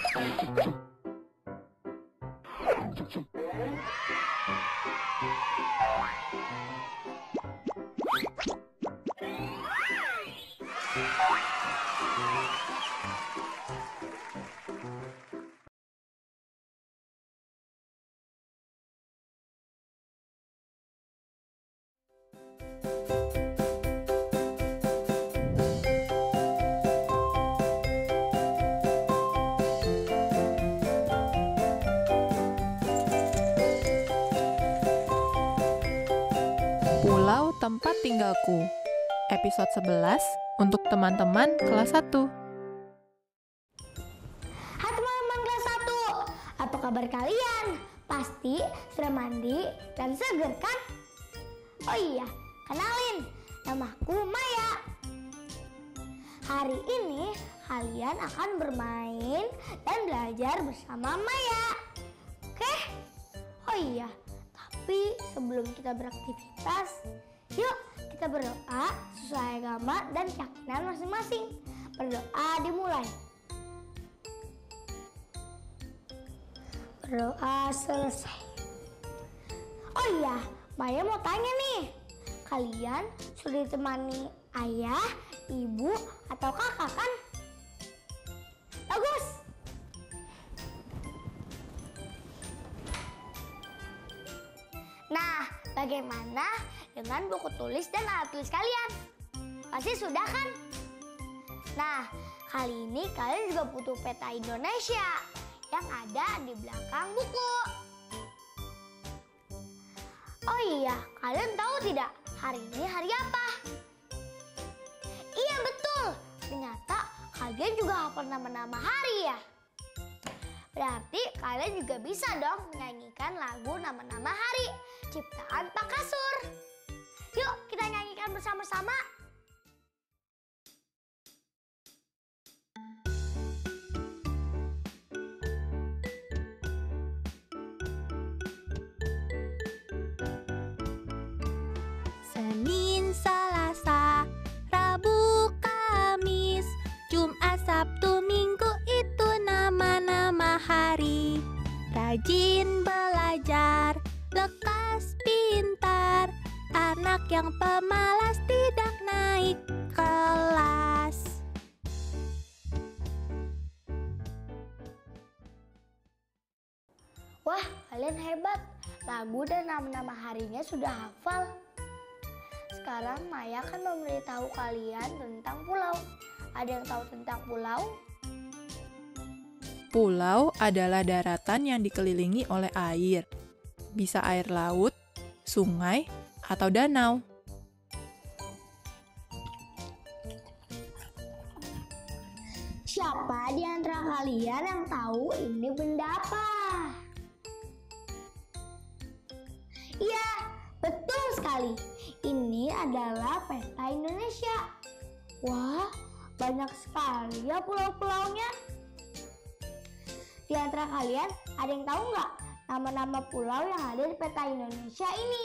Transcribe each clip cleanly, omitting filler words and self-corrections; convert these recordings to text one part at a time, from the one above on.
Pulau Tempat Tinggalku, episode 11 untuk teman-teman kelas 1. Hai teman-teman kelas 1, apa kabar kalian? Pasti sudah mandi dan seger kan? Oh iya, kenalin, namaku Maya. Hari ini kalian akan bermain dan belajar bersama Maya. Oke? Oh iya, tapi sebelum kita beraktivitas, yuk kita berdoa sesuai agama dan keyakinan masing-masing. Berdoa dimulai. Berdoa selesai. Oh iya, Maya mau tanya nih. Kalian sudah ditemani ayah, ibu, atau kakak kan? Bagus. Nah, bagaimana dengan buku tulis dan alat tulis kalian? Pasti sudah kan? Nah, kali ini kalian juga butuh peta Indonesia yang ada di belakang buku. Oh iya, kalian tahu tidak hari ini hari apa? Iya betul, ternyata kalian juga hafal nama-nama hari ya. Berarti kalian juga bisa dong menyanyikan lagu nama-nama hari ciptaan Pak Kasur. Yuk kita nyanyikan bersama-sama. Senin, Selasa, Rabu, Kamis, Jumat, Sabtu, Minggu itu nama-nama hari. Rajin belajar, lekas pintar, anak yang pemalas tidak naik kelas. Wah, kalian hebat. Lagu dan nama-nama harinya sudah hafal. Sekarang Maya akan memberitahu kalian tentang pulau. Ada yang tahu tentang pulau? Pulau adalah daratan yang dikelilingi oleh air. Bisa air laut, sungai, atau danau. Siapa di antara kalian yang tahu ini benda apa? Iya, betul sekali. Ini adalah peta Indonesia. Wah, banyak sekali ya pulau-pulaunya. Di antara kalian ada yang tahu nggak nama-nama pulau yang ada di peta Indonesia ini?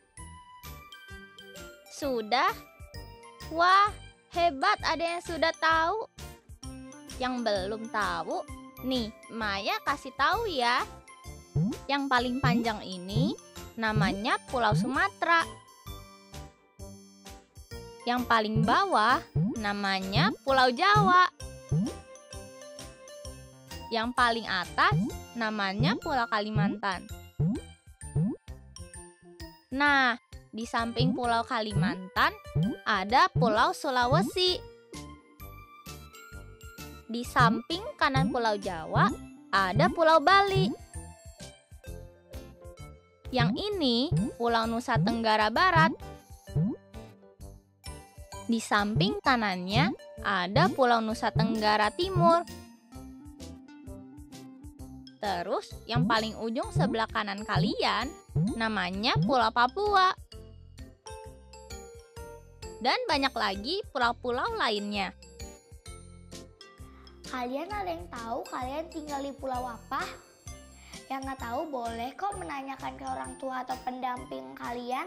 Sudah? Wah, hebat ada yang sudah tahu. Yang belum tahu, nih Maya kasih tahu ya. Yang paling panjang ini namanya Pulau Sumatera. Yang paling bawah namanya Pulau Jawa. Yang paling atas namanya Pulau Kalimantan. Nah, di samping Pulau Kalimantan ada Pulau Sulawesi. Di samping kanan Pulau Jawa ada Pulau Bali. Yang ini Pulau Nusa Tenggara Barat. Di samping kanannya ada Pulau Nusa Tenggara Timur. Terus yang paling ujung sebelah kanan kalian namanya Pulau Papua. Dan banyak lagi pulau-pulau lainnya. Kalian ada yang tahu kalian tinggal di pulau apa? Yang nggak tahu boleh kok menanyakan ke orang tua atau pendamping kalian.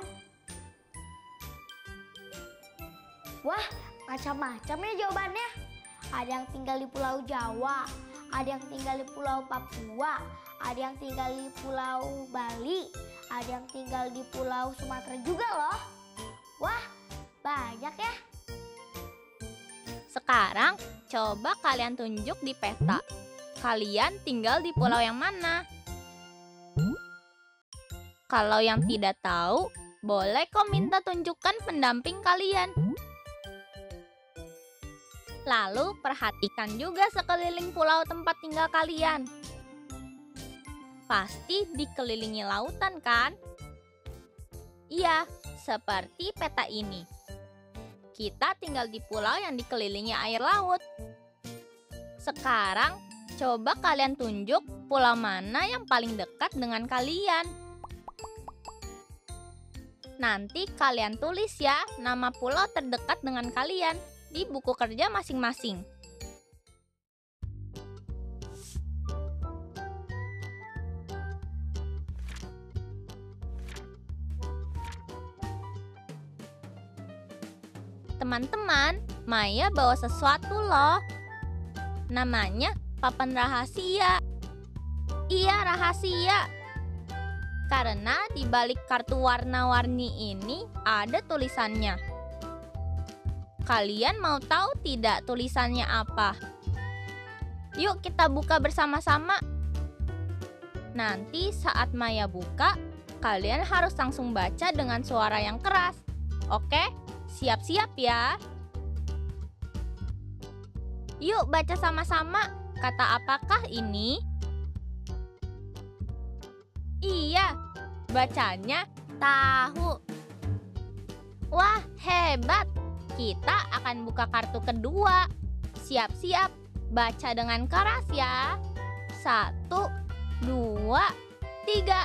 Wah, macam-macam ya jawabannya. Ada yang tinggal di Pulau Jawa, ada yang tinggal di Pulau Papua, ada yang tinggal di Pulau Bali, ada yang tinggal di Pulau Sumatera juga loh. Wah, banyak ya. Sekarang coba kalian tunjuk di peta. Kalian tinggal di pulau yang mana? Kalau yang tidak tahu, boleh kok minta tunjukkan pendamping kalian. Lalu perhatikan juga sekeliling pulau tempat tinggal kalian. Pasti dikelilingi lautan kan? Iya, seperti peta ini. Kita tinggal di pulau yang dikelilingi air laut. Sekarang, coba kalian tunjuk pulau mana yang paling dekat dengan kalian. Nanti kalian tulis ya nama pulau terdekat dengan kalian di buku kerja masing-masing. Teman-teman, Maya bawa sesuatu loh. Namanya papan rahasia. Iya, rahasia. Karena di balik kartu warna-warni ini ada tulisannya. Kalian mau tahu tidak tulisannya apa? Yuk kita buka bersama-sama. Nanti saat Maya buka, kalian harus langsung baca dengan suara yang keras. Oke? Siap-siap ya. Yuk baca sama-sama. Kata apakah ini? Iya, bacanya tahu. Wah, hebat. Kita akan buka kartu kedua. Siap-siap, baca dengan keras ya. 1, 2, 3.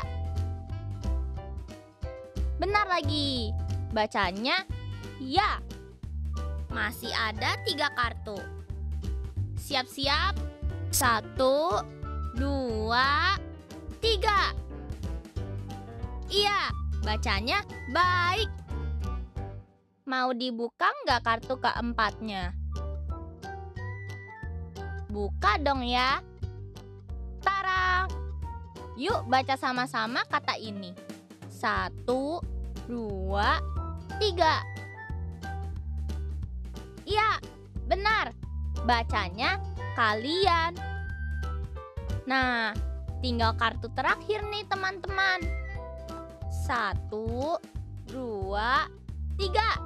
Benar lagi. Bacanya ya. Masih ada 3 kartu. Siap-siap. 1, 2, 3. Iya, bacanya baik. Mau dibuka nggak kartu keempatnya? Buka dong ya. Tara. Yuk baca sama-sama kata ini. 1, 2, 3. Iya, benar. Bacanya kalian. Nah, tinggal kartu terakhir nih teman-teman. 1, 2, 3.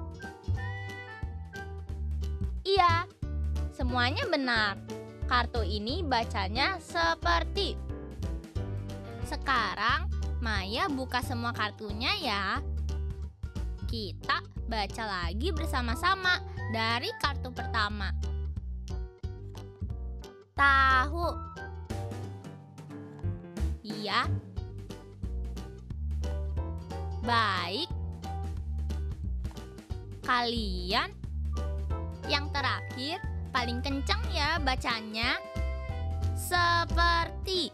Iya, semuanya benar. Kartu ini bacanya seperti. Sekarang Maya buka semua kartunya ya. Kita baca lagi bersama-sama dari kartu pertama. Tahu. Iya. Baik. Kalian. Yang terakhir paling kencang ya bacanya. Seperti.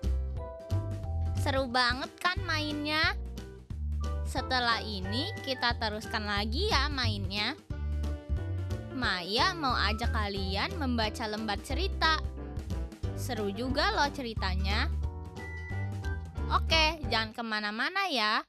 Seru banget kan mainnya? Setelah ini kita teruskan lagi ya mainnya. Maya mau ajak kalian membaca lembar cerita. Seru juga loh ceritanya. Oke, jangan kemana-mana ya.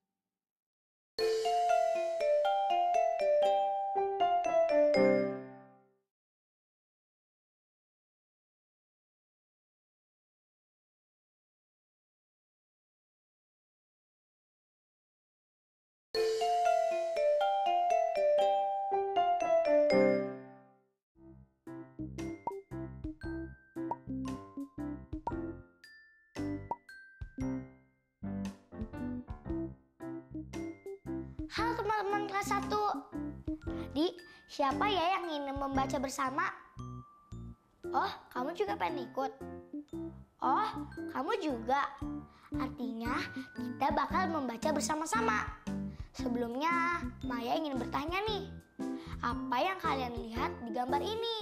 Halo teman-teman kelas 1. Tadi siapa ya yang ingin membaca bersama? Oh, kamu juga pengen ikut? Oh, kamu juga? Artinya kita bakal membaca bersama-sama. Sebelumnya, Maya ingin bertanya nih. Apa yang kalian lihat di gambar ini?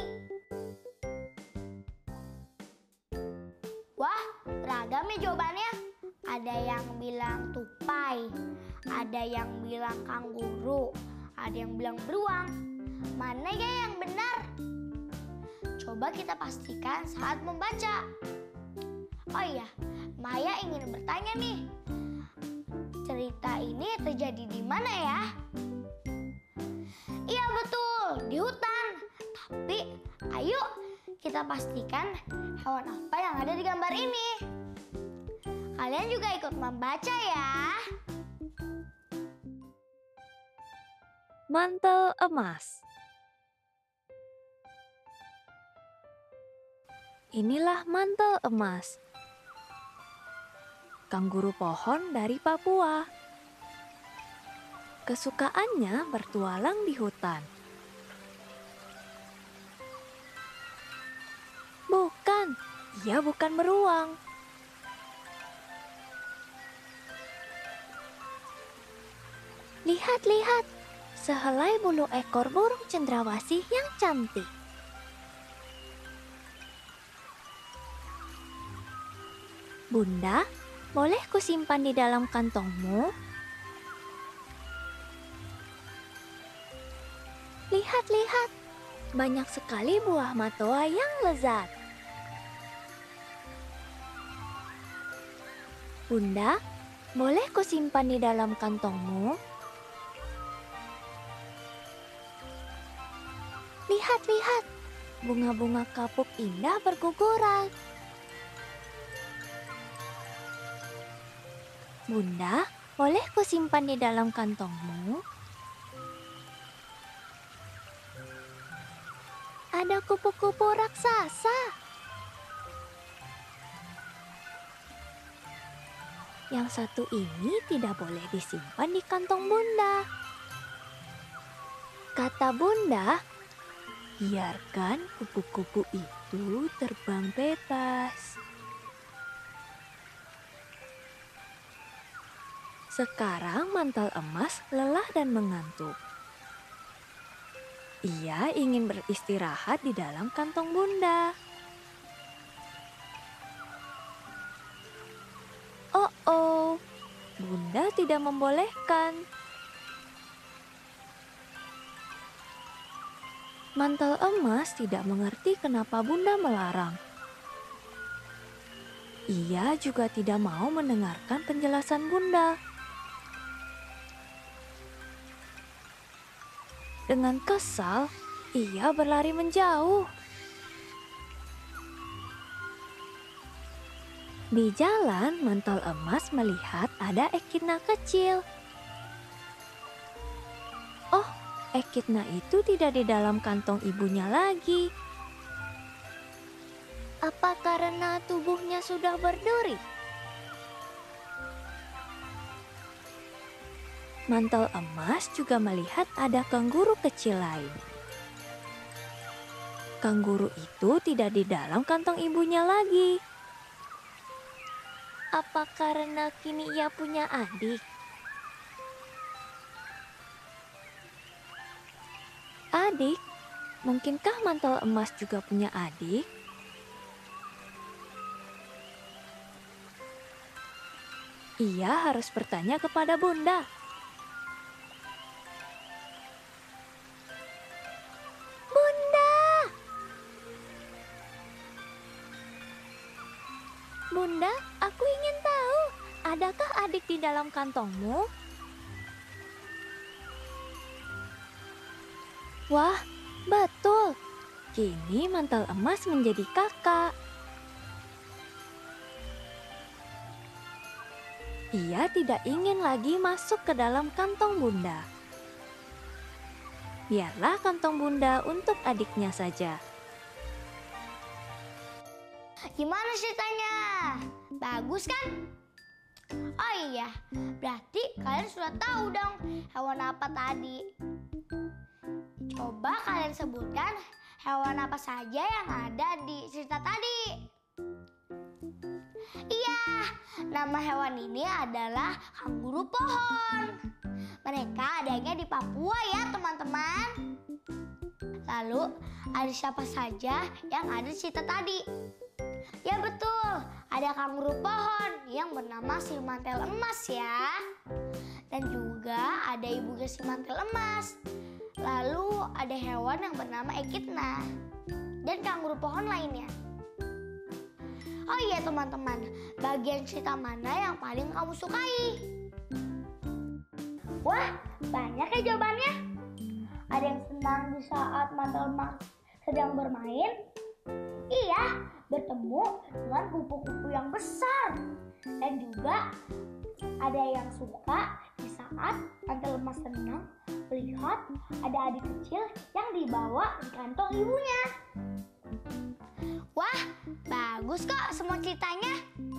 Wah, beragam ya jawabannya. Ada yang bilang tupai, ada yang bilang kanguru, ada yang bilang beruang. Mana ya yang benar? Coba Coba kita pastikan saat membaca. Oh iya, Maya ingin bertanya nih. Cerita ini terjadi di mana ya? Iya betul, di hutan. Tapi ayo kita pastikan hewan apa yang ada di gambar ini. Kalian juga ikut membaca ya. Mantel emas. Inilah mantel emas. Kanguru pohon dari Papua. Kesukaannya bertualang di hutan. Bukan, ia bukan beruang. Lihat-lihat, sehelai bulu ekor burung cendrawasih yang cantik. Bunda, boleh kusimpan di dalam kantongmu? Lihat-lihat, banyak sekali buah matoa yang lezat. Bunda, boleh kusimpan di dalam kantongmu? Lihat-lihat, bunga-bunga kapuk indah berguguran. Bunda, boleh kusimpan di dalam kantongmu? Ada kupu-kupu raksasa. Yang satu ini tidak boleh disimpan di kantong Bunda. Kata Bunda, biarkan kupu-kupu itu terbang bebas. Sekarang mantel emas lelah dan mengantuk. Ia ingin beristirahat di dalam kantong Bunda. Oh, Bunda tidak membolehkan. Mantel emas tidak mengerti kenapa Bunda melarang. Ia juga tidak mau mendengarkan penjelasan Bunda. Dengan kesal, ia berlari menjauh. Di jalan, mantel emas melihat ada Ekidna kecil. Oh, Ekidna itu tidak di dalam kantong ibunya lagi. Apa karena tubuhnya sudah berduri? Mantel emas juga melihat ada kanguru kecil lain. Kanguru itu tidak di dalam kantong ibunya lagi. Apa karena kini ia punya adik? Adik? Mungkinkah mantel emas juga punya adik? Ia harus bertanya kepada Bunda. Bunda, aku ingin tahu, adakah adik di dalam kantongmu? Wah, betul. Kini mantel emas menjadi kakak. Ia tidak ingin lagi masuk ke dalam kantong Bunda. Biarlah kantong Bunda untuk adiknya saja. Gimana ceritanya? Bagus kan? Oh iya, berarti kalian sudah tahu dong hewan apa tadi. Coba kalian sebutkan hewan apa saja yang ada di cerita tadi. Iya, nama hewan ini adalah kanguru pohon. Mereka adanya di Papua ya teman-teman. Lalu ada siapa saja yang ada di cerita tadi? Ya betul, ada kanguru pohon yang bernama si mantel emas ya. Dan juga ada ibunya si mantel emas. Lalu ada hewan yang bernama Ekidna. dan kanguru pohon lainnya. Oh iya teman-teman, bagian cerita mana yang paling kamu sukai? Wah, banyak ya jawabannya. Ada yang senang di saat mantel emas sedang bermain. Iya, bertemu dengan kupu-kupu yang besar. Dan juga ada yang suka di saat mantel emas senang melihat ada adik kecil yang dibawa di kantong ibunya. Wah, bagus kok semua ceritanya.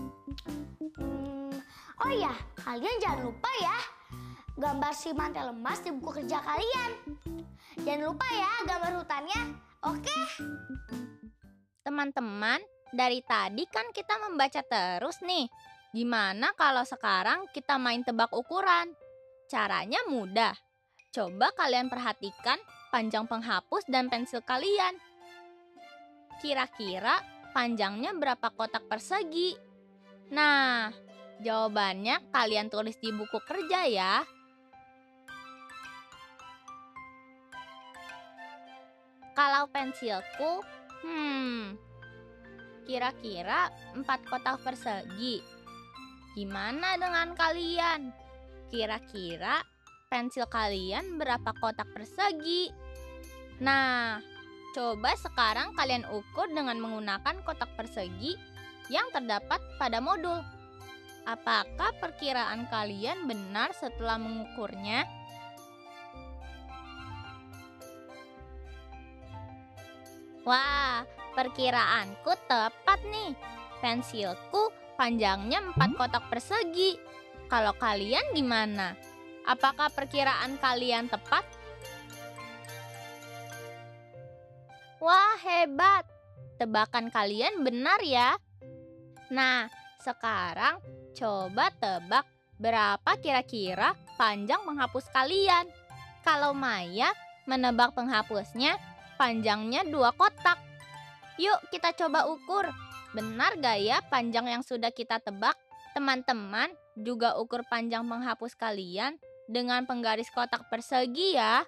Oh iya, kalian jangan lupa ya gambar si mantel emas di buku kerja kalian. Jangan lupa ya gambar hutannya. Oke? Teman-teman, dari tadi kan kita membaca terus nih. Gimana kalau sekarang kita main tebak ukuran? Caranya mudah. Coba kalian perhatikan panjang penghapus dan pensil kalian. Kira-kira panjangnya berapa kotak persegi? Nah, jawabannya kalian tulis di buku kerja ya. Kalau pensilku, kira-kira 4 kotak persegi. Gimana dengan kalian? Kira-kira pensil kalian berapa kotak persegi? Nah, coba sekarang kalian ukur dengan menggunakan kotak persegi yang terdapat pada modul. Apakah perkiraan kalian benar setelah mengukurnya? Wah, perkiraanku tepat nih. Pensilku panjangnya 4 kotak persegi. Kalau kalian gimana? Apakah perkiraan kalian tepat? Wah, hebat. Tebakan kalian benar ya. Nah, sekarang coba tebak berapa kira-kira panjang penghapus kalian. Kalau Maya menebak penghapusnya panjangnya 2 kotak. Yuk kita coba ukur. Benar gak ya panjang yang sudah kita tebak? Teman-teman juga ukur panjang penghapus kalian dengan penggaris kotak persegi ya.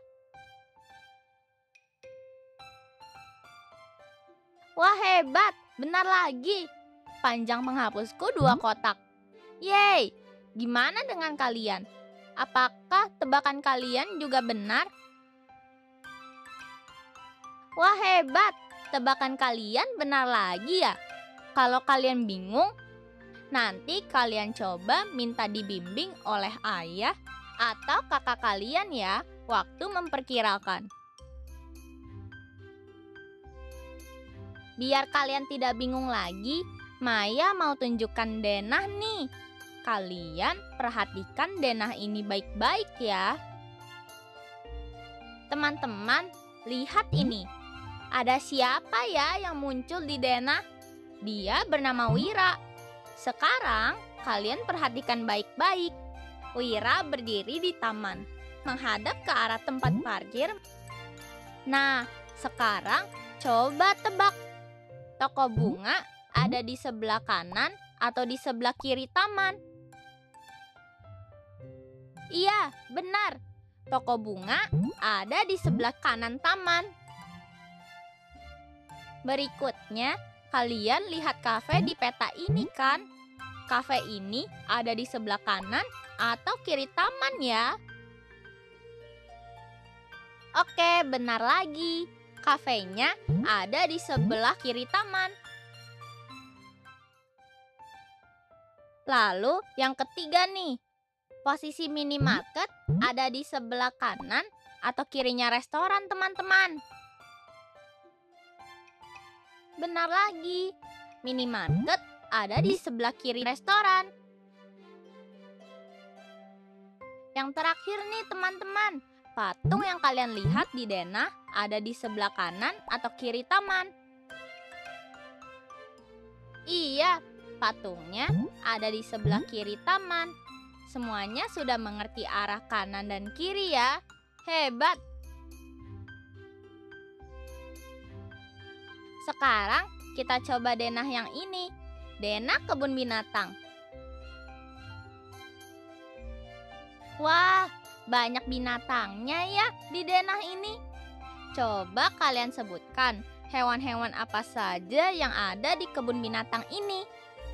Wah, hebat, benar lagi. Panjang penghapusku 2 kotak. Yeay, gimana dengan kalian? Apakah tebakan kalian juga benar? Wah, hebat, tebakan kalian benar lagi ya. Kalau kalian bingung, nanti kalian coba minta dibimbing oleh ayah atau kakak kalian ya waktu memperkirakan. Biar kalian tidak bingung lagi, Maya mau tunjukkan denah nih. Kalian perhatikan denah ini baik-baik ya. Teman-teman, lihat ini. Ada siapa ya yang muncul di denah? Dia bernama Wira. Sekarang kalian perhatikan baik-baik. Wira berdiri di taman, menghadap ke arah tempat parkir. Nah, sekarang coba tebak. Toko bunga ada di sebelah kanan atau di sebelah kiri taman? Iya, benar. Toko bunga ada di sebelah kanan taman. Berikutnya, kalian lihat kafe di peta ini kan? Kafe ini ada di sebelah kanan atau kiri taman ya? Oke, benar lagi. Kafenya ada di sebelah kiri taman. Lalu yang ketiga nih, posisi minimarket ada di sebelah kanan atau kirinya restoran teman-teman? Benar lagi, minimarket ada di sebelah kiri restoran. Yang terakhir nih teman-teman, patung yang kalian lihat di denah ada di sebelah kanan atau kiri taman? Iya, patungnya ada di sebelah kiri taman. Semuanya sudah mengerti arah kanan dan kiri ya. Hebat! Sekarang kita coba denah yang ini. Denah kebun binatang. Wah, banyak binatangnya ya di denah ini. Coba kalian sebutkan hewan-hewan apa saja yang ada di kebun binatang ini?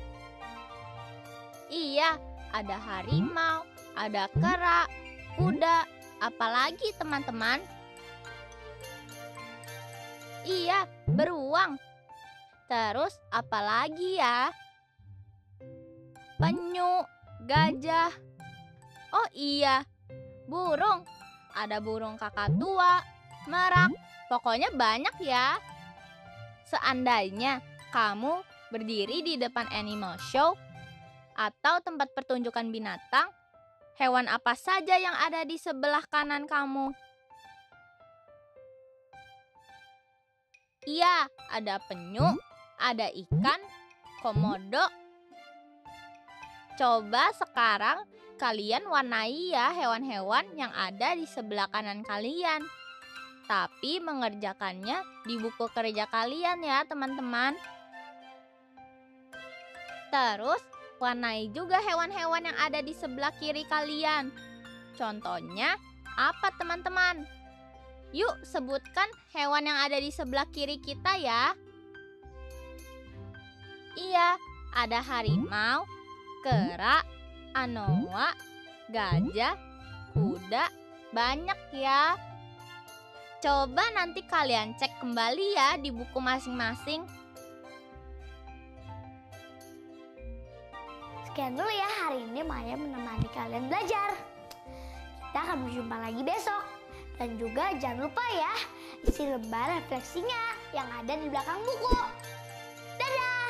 Iya, ada harimau, ada kera, kuda, apalagi teman-teman? Iya, beruang. Terus apalagi ya? Penyu, gajah. Oh iya, burung. Ada burung kakatua, merak. Pokoknya banyak ya. Seandainya kamu berdiri di depan animal show atau tempat pertunjukan binatang, hewan apa saja yang ada di sebelah kanan kamu? Iya, ada penyu, ada ikan, komodo. Coba sekarang kalian warnai ya hewan-hewan yang ada di sebelah kanan kalian. Tapi mengerjakannya di buku kerja kalian ya teman-teman. Terus warnai juga hewan-hewan yang ada di sebelah kiri kalian. Contohnya apa teman-teman? Yuk sebutkan hewan yang ada di sebelah kiri kita ya. Iya, ada harimau, kera, anoa, gajah, kuda, banyak ya. Coba nanti kalian cek kembali ya di buku masing-masing. Sekian dulu ya hari ini Maya menemani kalian belajar. Kita akan berjumpa lagi besok. Dan juga jangan lupa ya, isi lembar refleksinya yang ada di belakang buku. Dadah!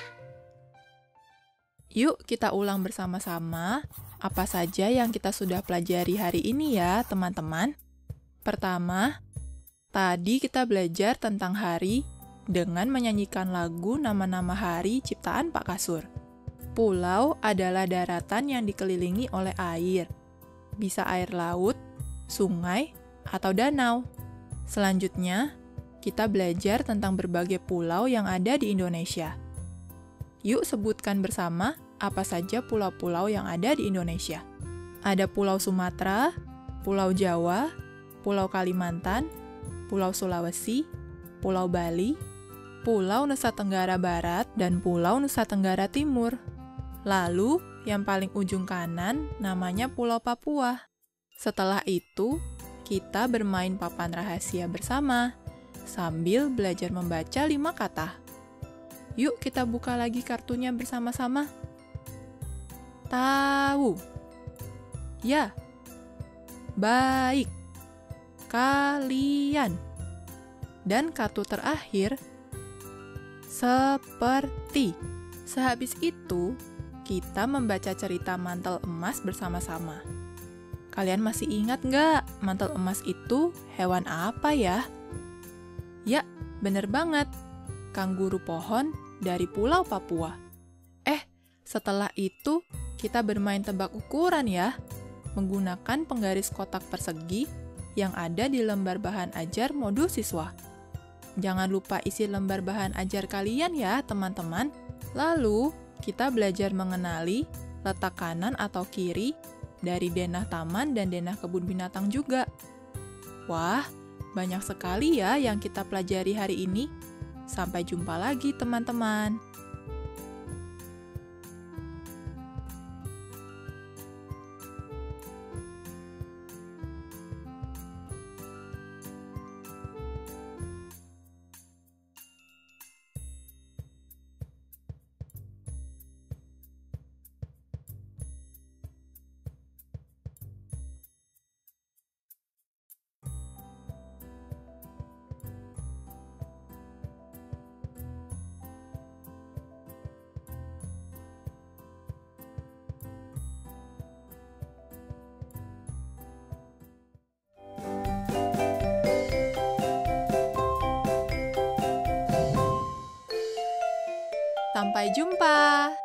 Yuk kita ulang bersama-sama apa saja yang kita sudah pelajari hari ini ya teman-teman. Pertama, tadi kita belajar tentang hari dengan menyanyikan lagu nama-nama hari ciptaan Pak Kasur. Pulau adalah daratan yang dikelilingi oleh air. Bisa air laut, sungai, atau danau. Selanjutnya, kita belajar tentang berbagai pulau yang ada di Indonesia. Yuk sebutkan bersama apa saja pulau-pulau yang ada di Indonesia. Ada Pulau Sumatera, Pulau Jawa, Pulau Kalimantan, Pulau Sulawesi, Pulau Bali, Pulau Nusa Tenggara Barat, dan Pulau Nusa Tenggara Timur. Lalu, yang paling ujung kanan namanya Pulau Papua. Setelah itu, kita bermain papan rahasia bersama, sambil belajar membaca 5 kata. Yuk kita buka lagi kartunya bersama-sama. Tahu. Ya. Baik. Kalian. Dan kartu terakhir, seperti. Sehabis itu, kita membaca cerita mantel emas bersama-sama. Kalian masih ingat nggak mantel emas itu hewan apa ya? Ya, bener banget. Kanguru pohon dari Pulau Papua. Setelah itu kita bermain tebak ukuran ya. Menggunakan penggaris kotak persegi yang ada di lembar bahan ajar modul siswa. Jangan lupa isi lembar bahan ajar kalian ya teman-teman. Lalu kita belajar mengenali letak kanan atau kiri dari denah taman dan denah kebun binatang juga. Wah, banyak sekali ya yang kita pelajari hari ini. Sampai jumpa lagi teman-teman. Sampai jumpa!